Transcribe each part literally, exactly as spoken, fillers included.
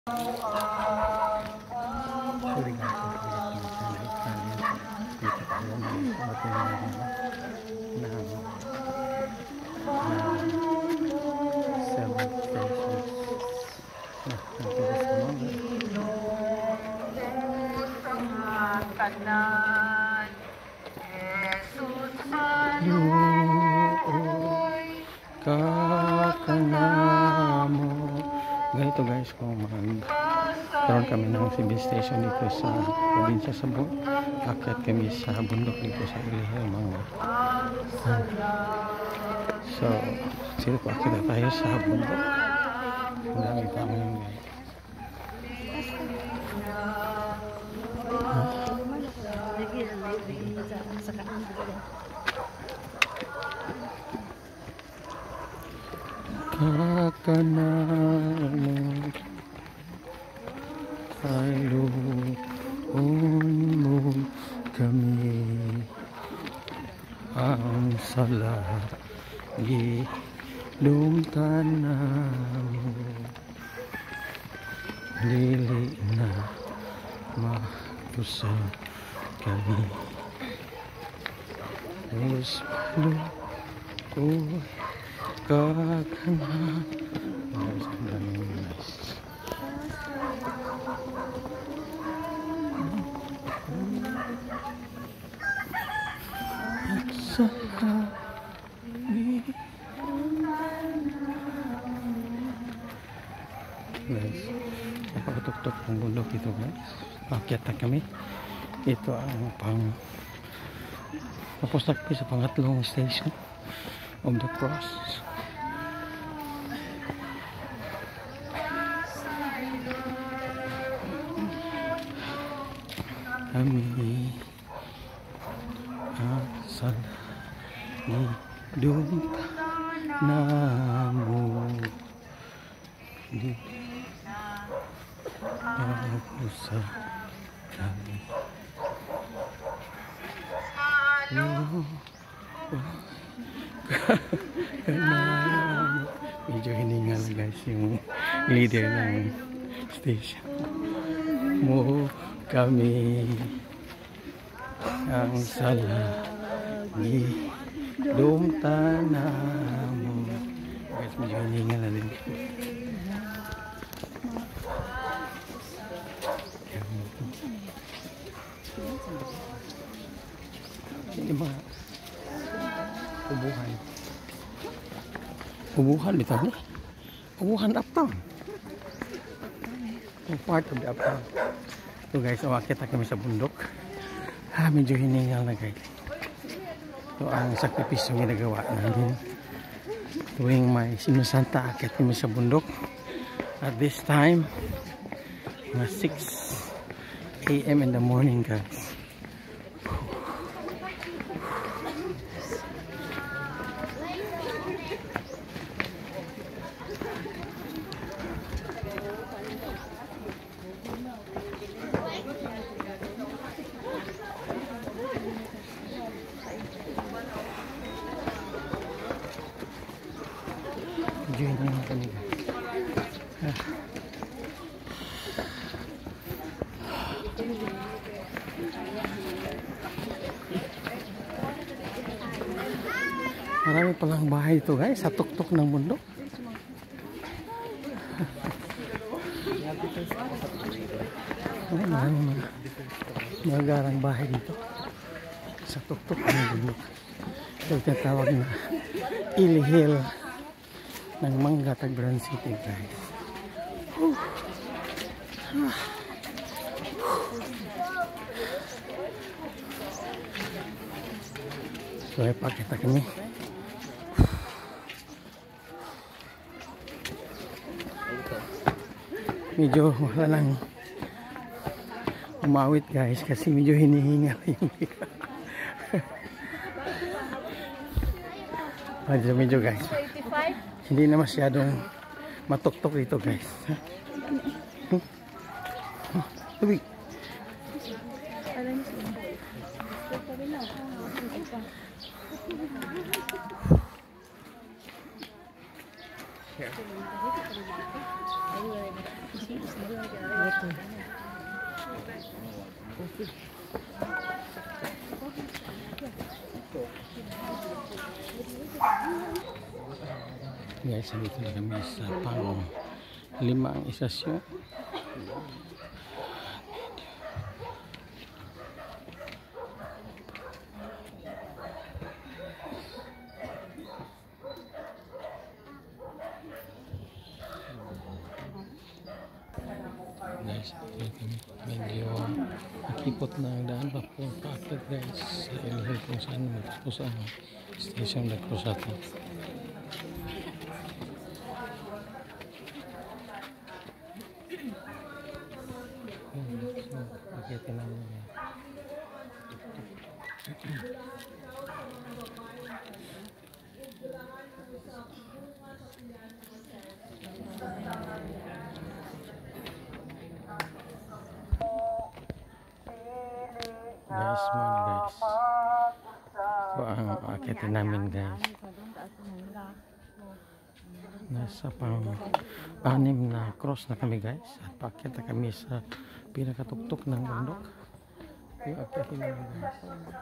Sorry guys, dito tayo na dumating na na seven stations na nagtigas naman kakanamo. Ganito guys, kung magkaroon kami ng civil station dito sa probinsya sa Cebu, akyat kami sa bundok dito sa Ilihel mga so sila po akyat na tayo sa bundok. Ang dami kami yung guys. Kakanamo ay luon mo kami ang salagi lumtan mo dili na mapusa kami is paano ko kakanamo. Guys, ang daming nice. Guys, napakatuktok ng bundok ito guys. Akyat na kami. Ito ang pang tapos na kami sa pangatlong station of the cross. Kami asal ni dumpa namo di pusa kami no medyo hiningal guys yung leader ng station mo kami ang salagi lumtan mo. Guys, medyo hiningal na din. Hindi ba ubuhan ubuhan ito ni ubuhan uptown, part of the uptown. So guys, umakit na kami sa bundok. Ah, medyo hiningal na guys. So ang sakripisyo ginagawa namin tuwing may sinusanta, akit kami sa bundok. At this time mga six A M in the morning guys. Join naman kami guys. Ah. Marami palang bahay ito guys sa tuktok ng bundok. Ay, marami mga magarang bahay dito sa tuktok ng bundok. Ito yung tinatawag na Ilihel ng Mangga, Tagbiran City guys. Uh. Ah. So ay pakita kami. Medyo wala lang umawit guys kasi medyo hinihingal yung medyo medyo guys hindi na masyadong matuktok dito guys. Tubig. Guys, dito na kami sa pang lima ang istasyon. Guys, medyo nakipot na ang daan pa po packet guys sa ilihil kung saan matapos ang station na krusata. So, paketin namin yan. Guys, mga guys. So, ang akitin namin guys. Nasa pang anim na cross na kami guys. At paakit na kami sa pinakatuktok ng bundok. Yung akitin namin guys.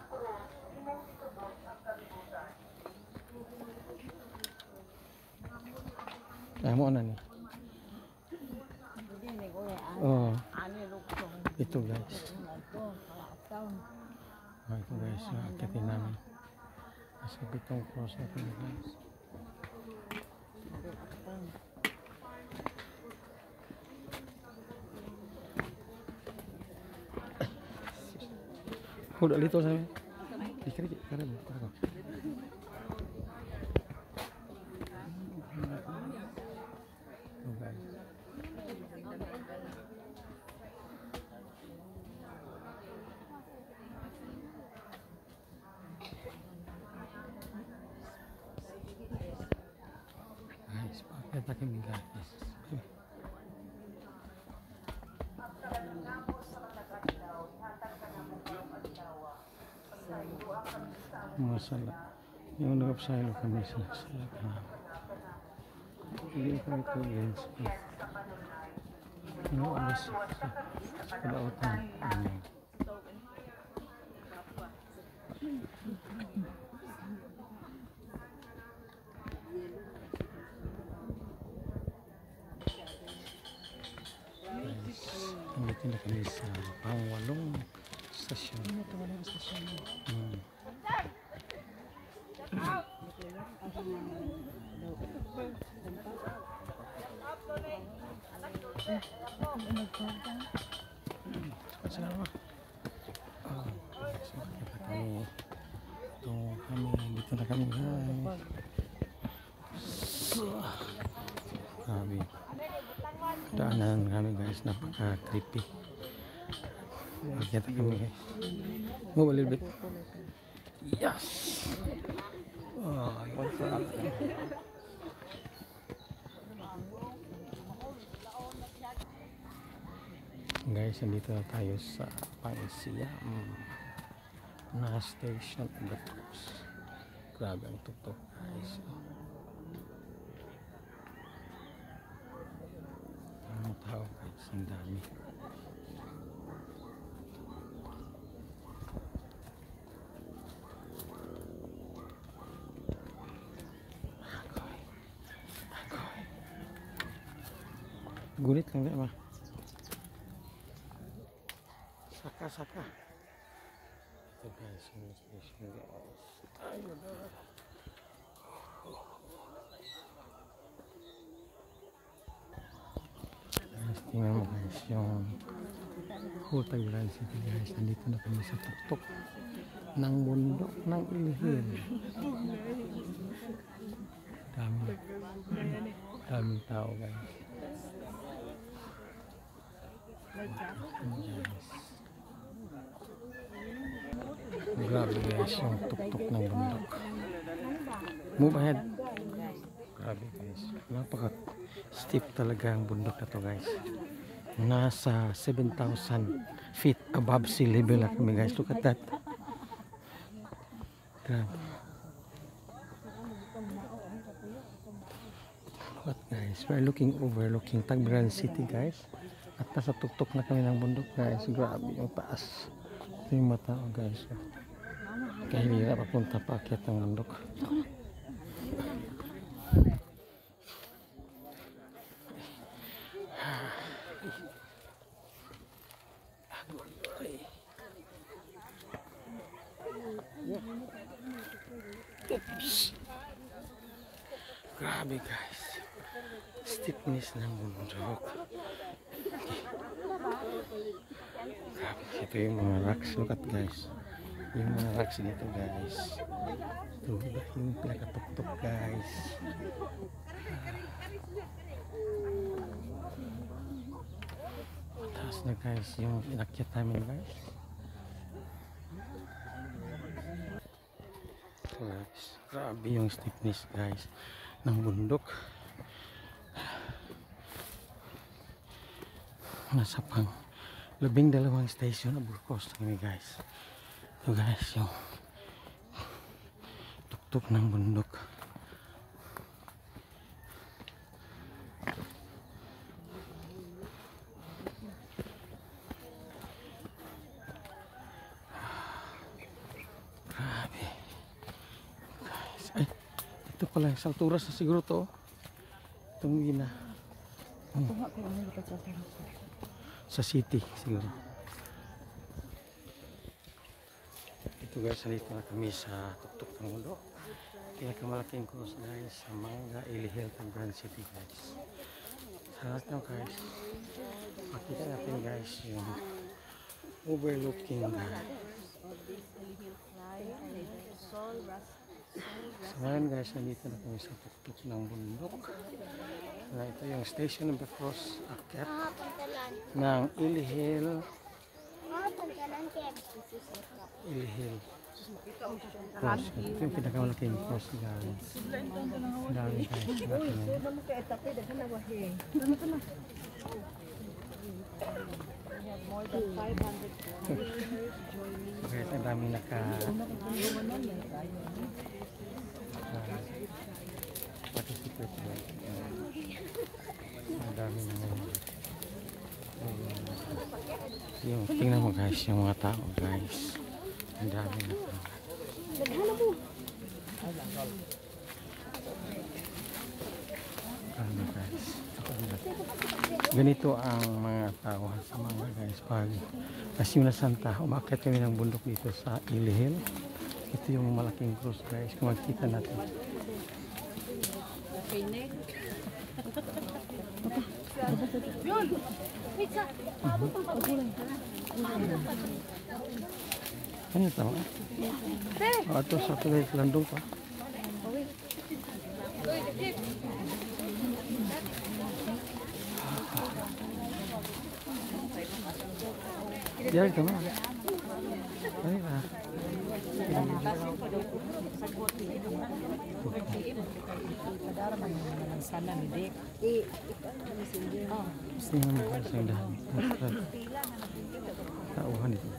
Tama na ni. Oh. Ito guys. Oh, ito guys, yung akitin namin. Nasa bitong cross na kami guys. Udah lito sa amin. Dikari, dikari mo. Ako. Guys, pakai pakai minyak guys. Masala. Yung nag-upside kami sa sala ka. Hindi ko ito guys. Ano alas sa kalautan. Nandito na kami sa pangwalong stasyon. Ito walang stasyon. Hmm. Salamat. Oh, so kita kami. Ito kami dito na kami guys. So, kami. Daanan kami guys, napaka creepy. Kita kami guys. Move a little bit. Yes. Oh, what's up? Guys, nandito na tayo sa Pangasiam na station of the cross. Grabe ang tutok guys. Ang tao guys, ang dami. Gulit lang ba? Saka saka. Ito guys, yung station guys. Tayo na. Guys, tingnan mo guys yung Hutay Grand City guys. Nandito na kami sa tuktok ng bundok ng Ilihil. Dami. Daming tao guys. Grabe guys yung tuktok ng bundok. Move ahead. Grabe guys, napaka steep talaga ang bundok na to guys. Nasa seven thousand feet above sea level na kami guys. Look at that. Grabe. But guys, we're looking overlooking Tagbiran City guys. At nasa tuktok na kami ng bundok guys. Grabe yung taas. Ito yung mata oh, guys. Kaya hindi na papunta pa akyat ng bundok. Oops. Grabe guys. Steepness ng bundok. Grabe. Ito yung mga rocks. Look at guys. Yung mga rocks dito guys. Ito yung pinakatuktok guys. Mataas na guys yung inakyat namin guys. Ito guys. Grabe yung steepness guys ng bundok. Nasa pang labing dalawang station na burkos kami guys. Ito guys yung tuktok ng bundok. Grabe guys. Ay, ito pala sa altura sa siguro to. Itong gina hmm. Sa city siguro. Ito guys, nandito na kami sa tuktok ng bundok. Pinakamalaking cross guys sa Manga Ilihel ng Grand City guys. Sa lahat nyo guys, makita natin guys yung overlooking guys. So ngayon guys, nandito na kami sa tuktok ng bundok. Na ito yung station of the cross akyat ng Ilihel. Ilihel cross. Ito yung pinakamalaking cross guys. Dami guys. More than five hundred kilometers journey. Okay, ang dami naka uh, participate guys. Ang dami na ngayon. Yung tingnan mo guys, yung mga tao guys. Ang dami na tao. Ano guys. Ganito ang mga tao sa mga guys pag Asimula Santa, umakyat kami ng bundok dito sa Ilihel. Ito yung malaking cross guys, kung makikita natin. Ano ito? Oh, ito sa tuloy landong pa. Diyan ka na. Ano ba? Sana hindi. Tingnan mo guys yung dami. Tauhan ito.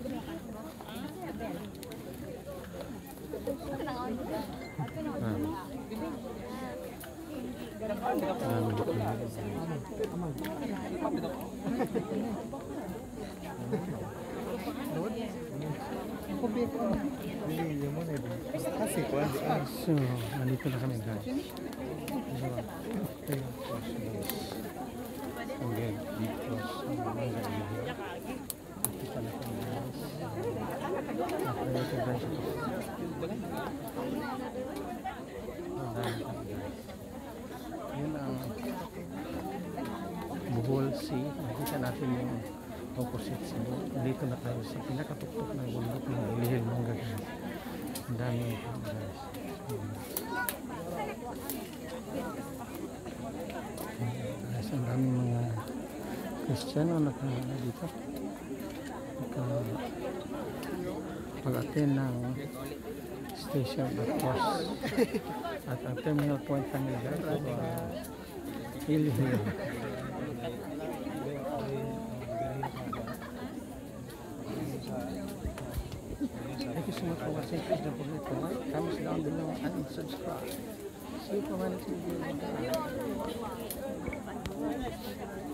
So, nandito na kami guys. Ito yung cross guys. Ang dead cross. Ang mga ilihil. Nakita na kami guys. Nakita guys. Ang dami kami guys. Yun ang Bohol Sea. Nakita natin yung opposite sea. Dito na tayo sa pinakatuktok ng bundok ng Ilihel Manga guys. Ang dami ito guys. Guys, ang dami mga Kristiyano na nakana dito. Naka pag-attend ng station of the cross. At ang terminal point kami guys uh, Ilihel. Thank you so much for watching. Please don't forget to like, comment down below, and subscribe. See you for my next video.